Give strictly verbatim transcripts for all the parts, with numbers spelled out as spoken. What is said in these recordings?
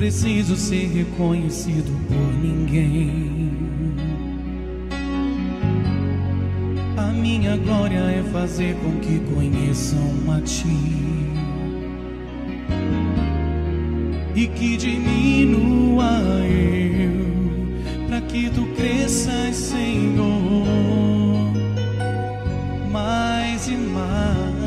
preciso ser reconhecido por ninguém. A minha glória é fazer com que conheçam a Ti e que diminua eu, para que Tu cresças, Senhor, mais e mais.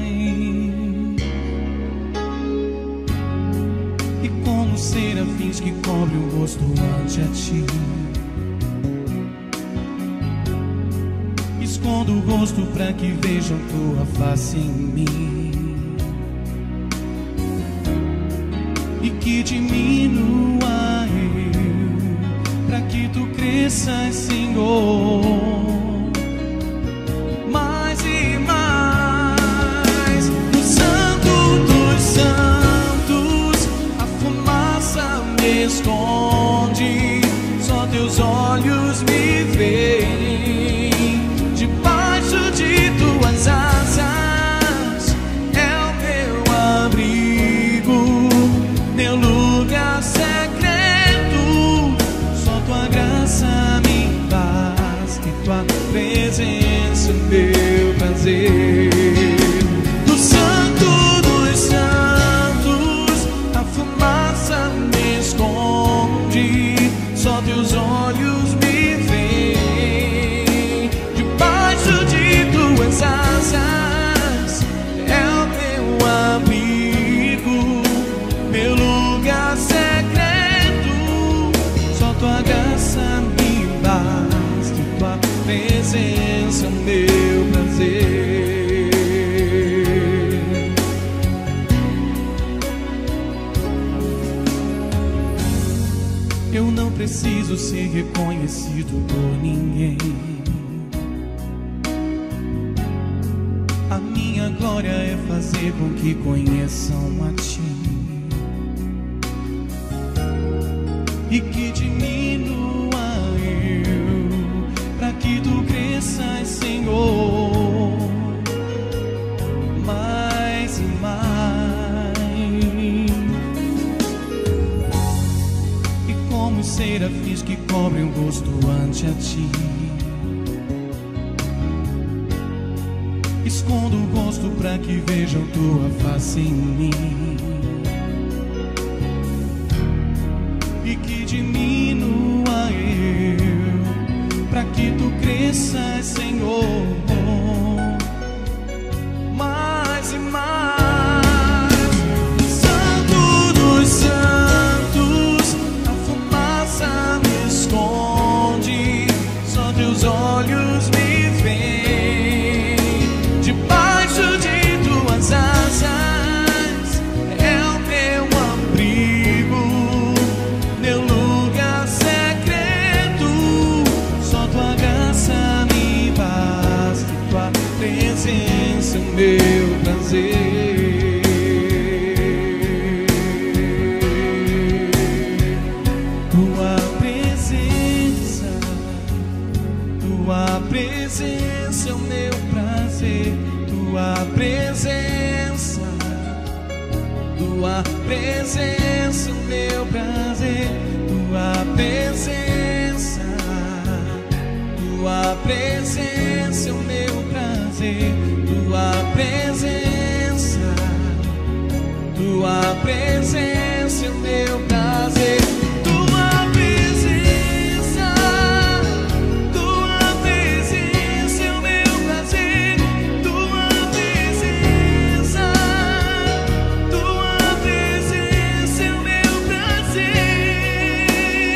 E como serafins que cobrem o rosto ante a Ti, escondo o rosto para que vejam Tua face em mim e que diminua eu, para que Tu cresças, Senhor, mais e mais. No Santo dos Santos a fumaça me esconde, só Teus olhos me veem. Debaixo de Tuas asas é o meu abrigo, meu lugar secreto. Só Tua graça me basta e Tua presença é meu prazer. No Santo dos Santos a fumaça me esconde, só Teus olhos me veem. Debaixo de Tuas asas é o meu abrigo, meu lugar secreto. Só Tua graça me basta e Tua presença é meu prazer. Eu não preciso ser reconhecido por ninguém. A minha glória é fazer com que conheçam a Ti e que diminua eu, para que Tu cresças, Senhor, mais e mais. E como serafins que cobrem o rosto ante a Ti, escondo o rosto para que vejam Tua face em mim e que diminua eu, para que Tu cresças, Senhor, mais e mais. Santo dos Santos a fumaça me esconde, só Teus olhos me veem. Debaixo de Tuas asas é o meu abrigo, meu lugar secreto. Só Tua graça me basta e Tua presença é meu prazer. Tua presença, Tua presença é o meu prazer. Tua presença, Tua presença é o meu prazer. Tua presença, Tua presença é o meu prazer. Tua presença, Tua presença é o meu prazer. Tua presença, Tua presença é o meu prazer. Tua presença, Tua presença é o meu prazer.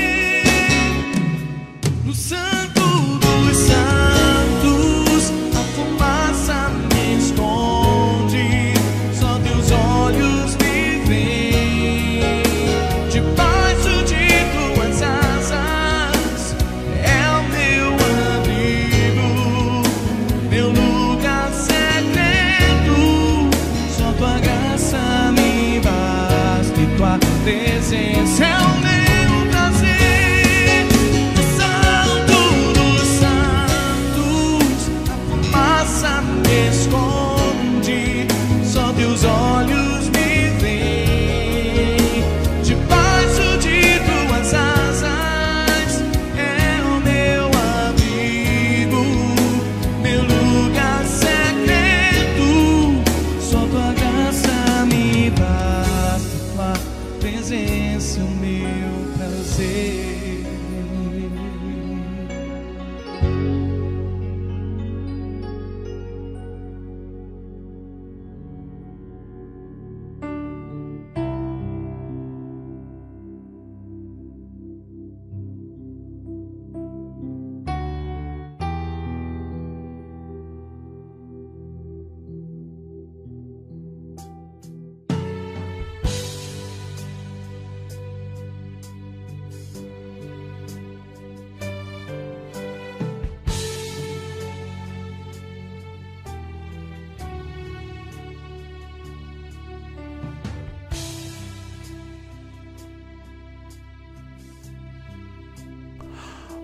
No Santo dos Santos a fumaça me esconde, só Teus olhos me veem. Debaixo de Tuas asas é o meu abrigo, meu lugar secreto. Só Tua graça me basta e Tua presença é o meu prazer. No Santo dos Santos a fumaça me esconde, só Teus olhos me veem. Debaixo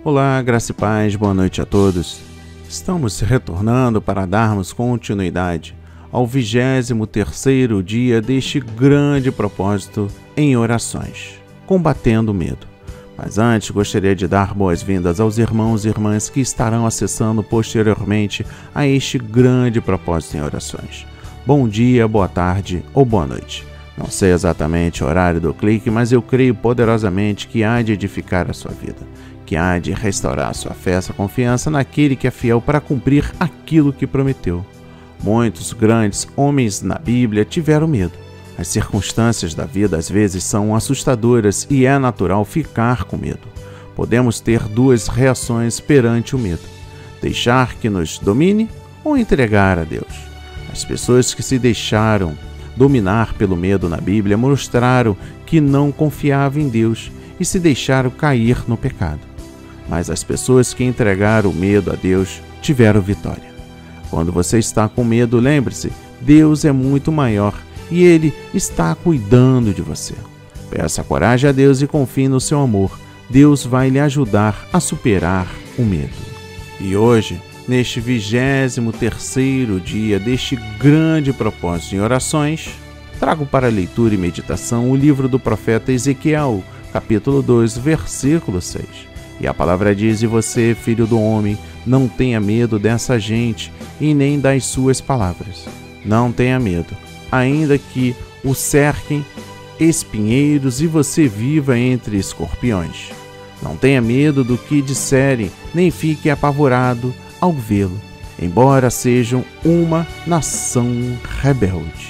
Olá, graça e paz, boa noite a todos. Estamos retornando para darmos continuidade ao vigésimo terceiro dia deste grande propósito em orações, combatendo o medo. Mas antes gostaria de dar boas-vindas aos irmãos e irmãs que estarão acessando posteriormente a este grande propósito em orações. Bom dia, boa tarde ou boa noite. Não sei exatamente o horário do clique, mas eu creio poderosamente que há de edificar a sua vida, que há de restaurar a sua fé, essa confiança naquele que é fiel para cumprir aquilo que prometeu. Muitos grandes homens na Bíblia tiveram medo. As circunstâncias da vida às vezes são assustadoras e é natural ficar com medo. Podemos ter duas reações perante o medo: deixar que nos domine ou entregar a Deus. As pessoas que se deixaram dominar pelo medo na Bíblia mostraram que não confiavam em Deus e se deixaram cair no pecado. Mas as pessoas que entregaram o medo a Deus tiveram vitória. Quando você está com medo, lembre-se, Deus é muito maior e Ele está cuidando de você. Peça coragem a Deus e confie no seu amor. Deus vai lhe ajudar a superar o medo. E hoje, neste vigésimo terceiro dia deste grande propósito em orações, trago para leitura e meditação o livro do profeta Ezequiel, capítulo dois, versículo seis. E a palavra diz: e você, filho do homem, não tenha medo dessa gente e nem das suas palavras. Não tenha medo, ainda que o cerquem espinheiros e você viva entre escorpiões. Não tenha medo do que disserem, nem fique apavorado ao vê-lo, embora sejam uma nação rebelde.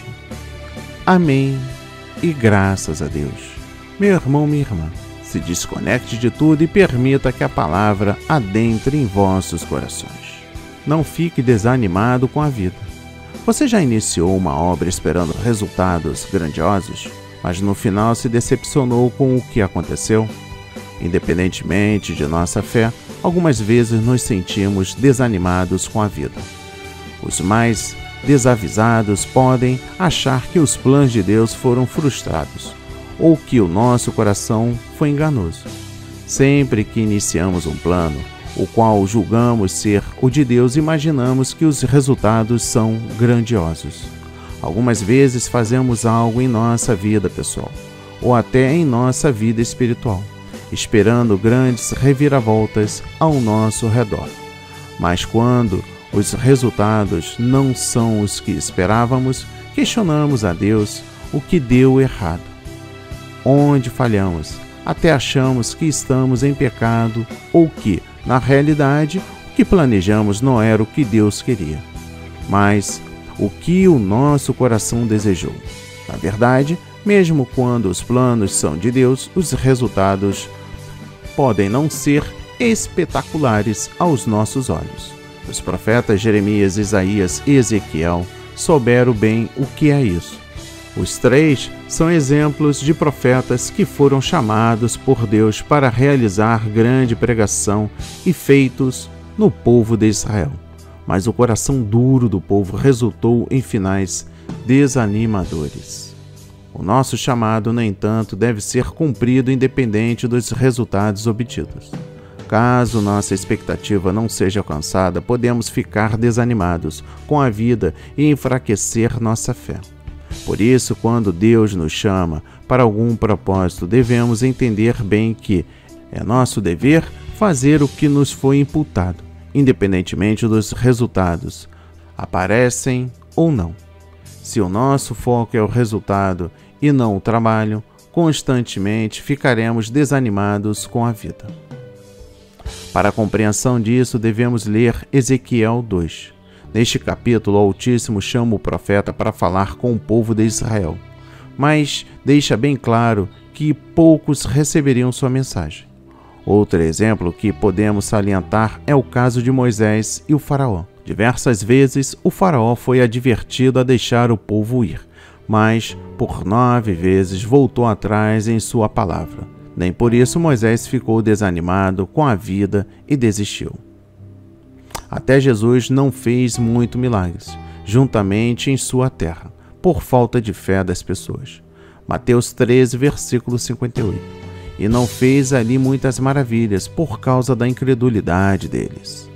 Amém e graças a Deus. Meu irmão, minha irmã, se desconecte de tudo e permita que a palavra adentre em vossos corações. Não fique desanimado com a vida. Você já iniciou uma obra esperando resultados grandiosos, mas no final se decepcionou com o que aconteceu? Independentemente de nossa fé, algumas vezes nos sentimos desanimados com a vida. Os mais desavisados podem achar que os planos de Deus foram frustrados ou que o nosso coração foi enganoso. Sempre que iniciamos um plano, o qual julgamos ser o de Deus, imaginamos que os resultados são grandiosos. Algumas vezes fazemos algo em nossa vida pessoal, ou até em nossa vida espiritual, esperando grandes reviravoltas ao nosso redor. Mas quando os resultados não são os que esperávamos, questionamos a Deus o que deu errado, onde falhamos, até achamos que estamos em pecado ou que, na realidade, o que planejamos não era o que Deus queria, mas o que o nosso coração desejou. Na verdade, mesmo quando os planos são de Deus, os resultados podem não ser espetaculares aos nossos olhos. Os profetas Jeremias, Isaías e Ezequiel souberam bem o que é isso. Os três são exemplos de profetas que foram chamados por Deus para realizar grande pregação e feitos no povo de Israel. Mas o coração duro do povo resultou em finais desanimadores. O nosso chamado, no entanto, deve ser cumprido independente dos resultados obtidos. Caso nossa expectativa não seja alcançada, podemos ficar desanimados com a vida e enfraquecer nossa fé. Por isso, quando Deus nos chama para algum propósito, devemos entender bem que é nosso dever fazer o que nos foi imputado, independentemente dos resultados, aparecem ou não. Se o nosso foco é o resultado e não o trabalho, constantemente ficaremos desanimados com a vida. Para a compreensão disso, devemos ler Ezequiel dois. Neste capítulo, o Altíssimo chama o profeta para falar com o povo de Israel, mas deixa bem claro que poucos receberiam sua mensagem. Outro exemplo que podemos salientar é o caso de Moisés e o faraó. Diversas vezes, o faraó foi advertido a deixar o povo ir, mas por nove vezes voltou atrás em sua palavra. Nem por isso Moisés ficou desanimado com a vida e desistiu. Até Jesus não fez muitos milagres, juntamente em sua terra, por falta de fé das pessoas. Mateus treze, versículo cinquenta e oito. e não fez ali muitas maravilhas por causa da incredulidade deles.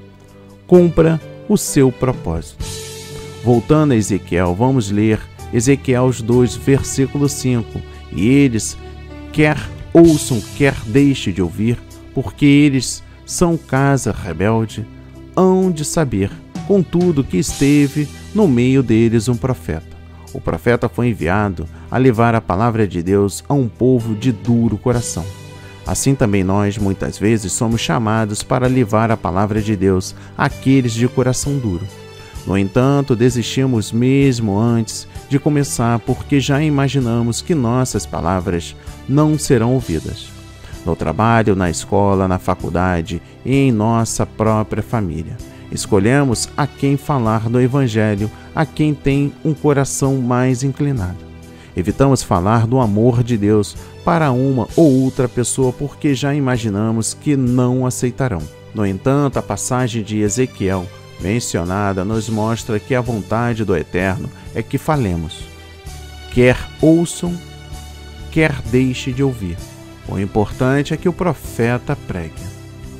Cumpra o seu propósito. Voltando a Ezequiel, vamos ler Ezequiel dois, versículo cinco. E eles, quer ouçam, quer deixem de ouvir, porque eles são casa rebelde, hão de saber, contudo, que esteve no meio deles um profeta. O profeta foi enviado a levar a palavra de Deus a um povo de duro coração. Assim também nós, muitas vezes, somos chamados para levar a palavra de Deus àqueles de coração duro. No entanto, desistimos mesmo antes de começar porque já imaginamos que nossas palavras não serão ouvidas. No trabalho, na escola, na faculdade e em nossa própria família. Escolhemos a quem falar do Evangelho, a quem tem um coração mais inclinado. Evitamos falar do amor de Deus para uma ou outra pessoa porque já imaginamos que não aceitarão. No entanto, a passagem de Ezequiel mencionada nos mostra que a vontade do Eterno é que falemos. Quer ouçam, quer deixe de ouvir. O importante é que o profeta pregue.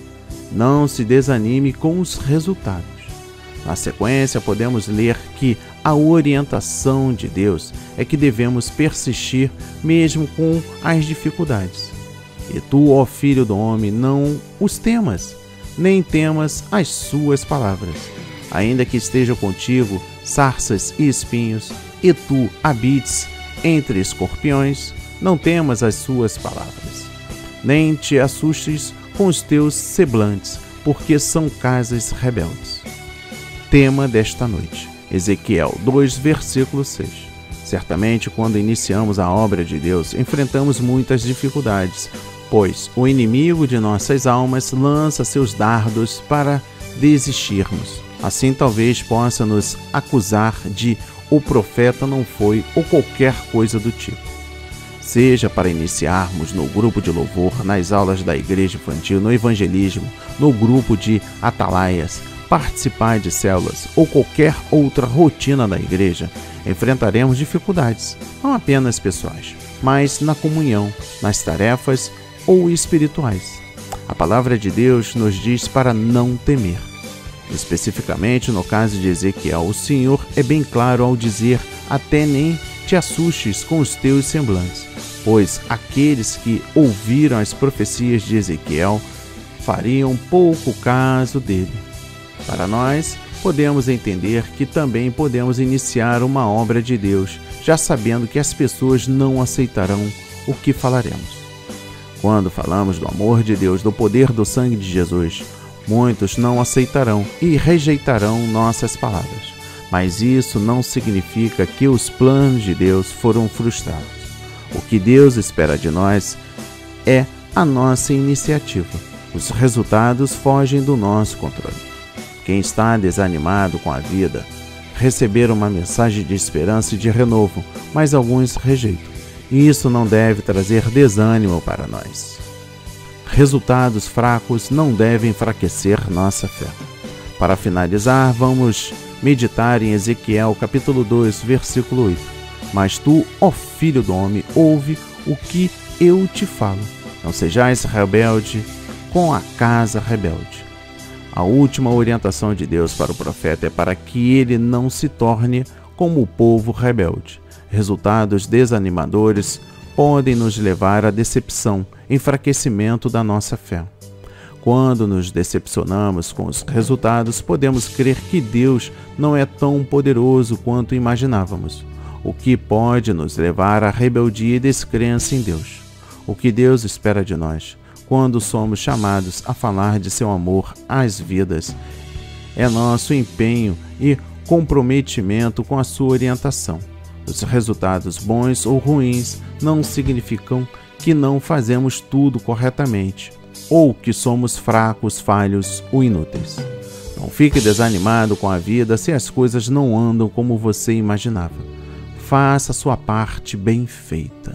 Não se desanime com os resultados. Na sequência, podemos ler que a orientação de Deus é que devemos persistir mesmo com as dificuldades. E tu, ó filho do homem, não os temas, nem temas as suas palavras. Ainda que estejam contigo sarças e espinhos, e tu habites entre escorpiões, não temas as suas palavras. Nem te assustes com os teus semblantes, porque são casas rebeldes. Tema desta noite, Ezequiel dois, versículo seis. Certamente, quando iniciamos a obra de Deus, enfrentamos muitas dificuldades, pois o inimigo de nossas almas lança seus dardos para desistirmos. Assim, talvez possa nos acusar de o profeta não foi ou qualquer coisa do tipo. Seja para iniciarmos no grupo de louvor, nas aulas da igreja infantil, no evangelismo, no grupo de atalaias, participar de células ou qualquer outra rotina da igreja, enfrentaremos dificuldades, não apenas pessoais, mas na comunhão, nas tarefas ou espirituais. A palavra de Deus nos diz para não temer. Especificamente no caso de Ezequiel, o Senhor é bem claro ao dizer até nem te assustes com os teus semblantes, pois aqueles que ouviram as profecias de Ezequiel fariam pouco caso dele. Para nós, podemos entender que também podemos iniciar uma obra de Deus, já sabendo que as pessoas não aceitarão o que falaremos. Quando falamos do amor de Deus, do poder do sangue de Jesus, muitos não aceitarão e rejeitarão nossas palavras. Mas isso não significa que os planos de Deus foram frustrados. O que Deus espera de nós é a nossa iniciativa. Os resultados fogem do nosso controle. Quem está desanimado com a vida, receber uma mensagem de esperança e de renovo, mas alguns rejeitam. E isso não deve trazer desânimo para nós. Resultados fracos não devem enfraquecer nossa fé. Para finalizar, vamos meditar em Ezequiel capítulo dois, versículo oito. Mas tu, ó filho do homem, ouve o que eu te falo. Não sejais rebelde com a casa rebelde. A última orientação de Deus para o profeta é para que ele não se torne como o povo rebelde. Resultados desanimadores podem nos levar à decepção, enfraquecimento da nossa fé. Quando nos decepcionamos com os resultados, podemos crer que Deus não é tão poderoso quanto imaginávamos, o que pode nos levar à rebeldia e descrença em Deus. O que Deus espera de nós, quando somos chamados a falar de seu amor às vidas, é nosso empenho e comprometimento com a sua orientação. Os resultados bons ou ruins não significam que não fazemos tudo corretamente, ou que somos fracos, falhos ou inúteis. Não fique desanimado com a vida se as coisas não andam como você imaginava. Faça a sua parte bem feita.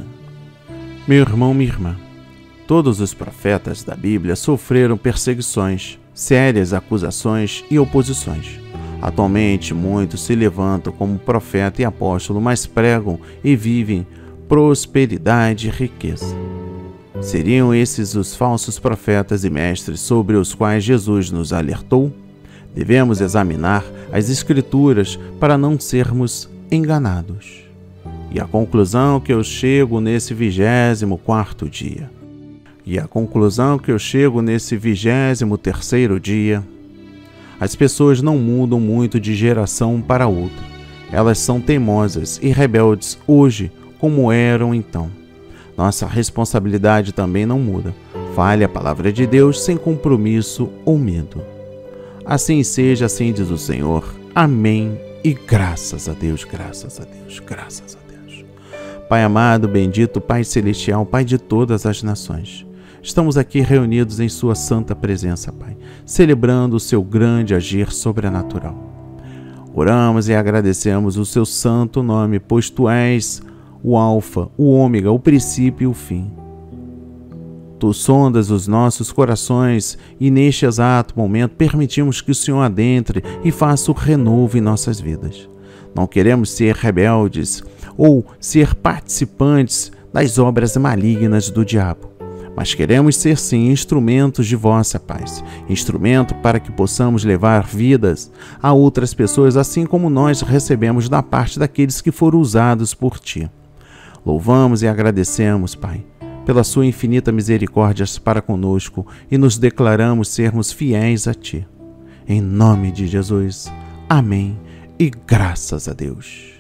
Meu irmão, minha irmã, todos os profetas da Bíblia sofreram perseguições, sérias acusações e oposições. Atualmente, muitos se levantam como profeta e apóstolo, mas pregam e vivem prosperidade e riqueza. Seriam esses os falsos profetas e mestres sobre os quais Jesus nos alertou? Devemos examinar as Escrituras para não sermos enganados. E a conclusão que eu chego nesse vigésimo quarto dia, e a conclusão que eu chego nesse vigésimo terceiro dia, as pessoas não mudam muito de geração para outra. Elas são teimosas e rebeldes hoje como eram então. Nossa responsabilidade também não muda. Fale a palavra de Deus sem compromisso ou medo. Assim seja, assim diz o Senhor. Amém. E graças a Deus, graças a Deus, graças a Deus. Pai amado, bendito, Pai celestial, Pai de todas as nações. Estamos aqui reunidos em sua santa presença, Pai, celebrando o seu grande agir sobrenatural. Oramos e agradecemos o seu santo nome, pois tu és o alfa, o ômega, o princípio e o fim. Tu sondas os nossos corações e neste exato momento permitimos que o Senhor adentre e faça o renovo em nossas vidas. Não queremos ser rebeldes ou ser participantes das obras malignas do diabo, mas queremos ser sim instrumentos de vossa paz, instrumento para que possamos levar vidas a outras pessoas, assim como nós recebemos da parte daqueles que foram usados por ti. Louvamos e agradecemos, Pai, pela sua infinita misericórdia para conosco e nos declaramos sermos fiéis a Ti. Em nome de Jesus. Amém e graças a Deus.